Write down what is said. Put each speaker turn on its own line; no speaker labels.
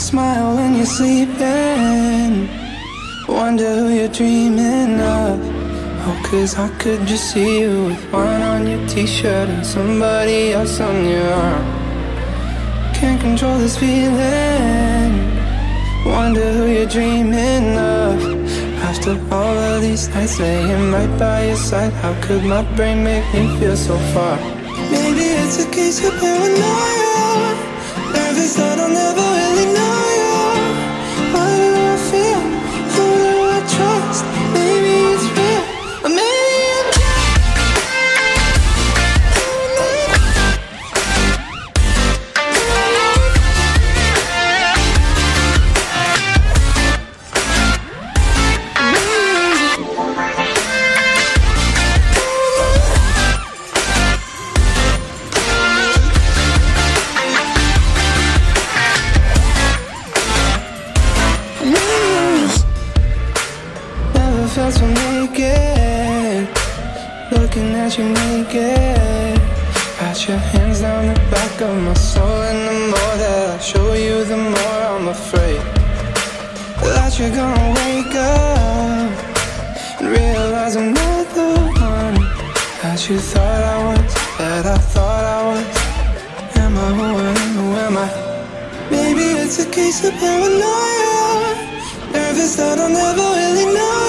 smile when you're sleeping. Wonder who you're dreaming of. Oh, 'cause I could just see you with one on your t-shirt and somebody else on your arm. Can't control this feeling. Wonder who you're dreaming of. After all of these nights laying right by your side, how could my brain make me feel so far? Maybe it's a case of paranoia. Nervous that I'll never really know you. What do I feel? Who do I trust? Maybe it's real, or maybe I'm felt so naked, looking at you naked. Got your hands down the back of my soul, and the more that I show you, the more I'm afraid that you're gonna wake up and realize I'm not the one that you thought I was, that I thought I was. Am I who I am, who am I? Maybe it's a case of paranoia. Nervous that I'll never really know